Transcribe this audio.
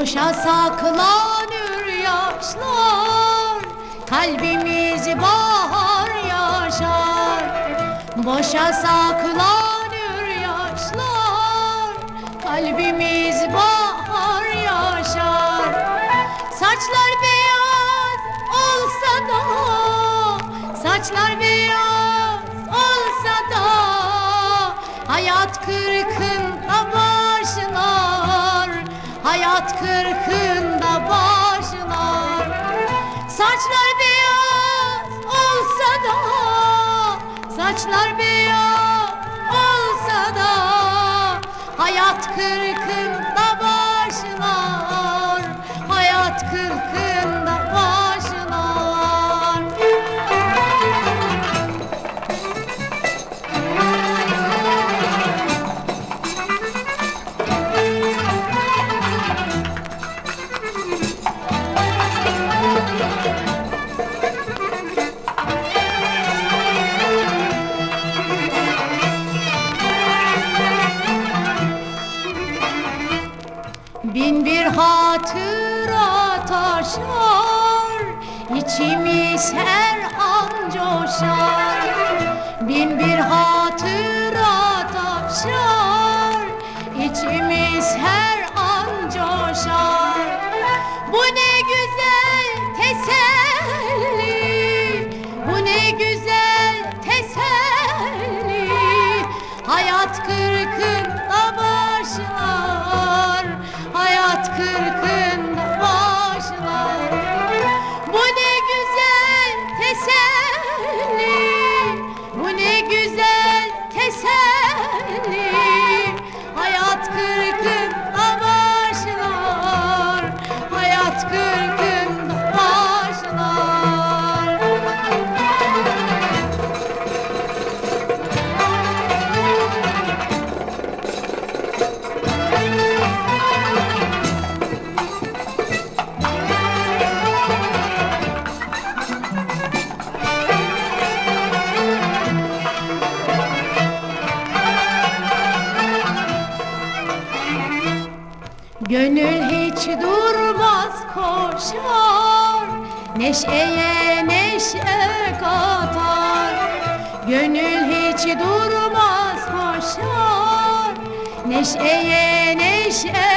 Boşa saklanır yaşlar, kalbimiz bahar yaşar. Boşa saklanır yaşlar, kalbimiz bahar yaşar. Saçlar beyaz olsa da, saçlar beyaz olsa da, hayat kırkında başlar, hayat kırkında başlar. Saçlar beyaz olsa da, saçlar beyaz olsa da, hayat kırkında başlar, hayat kırkında başlar. Bin bir hatıra taşar, içimiz her an coşar. Bin bir hatıra taşar, içimiz her an coşar. Bu ne güzel teselli, bu ne güzel teselli, hayat kırkında başlar, hayat kırkında başlar. Bu ne güzel teselli, bu ne güzel teselli, hayat kırkında başlar, hayat kırkında başlar. Gönül hiç durmaz koşar, neşeye neşe katar. Gönül hiç durmaz koşar, neşeye neşe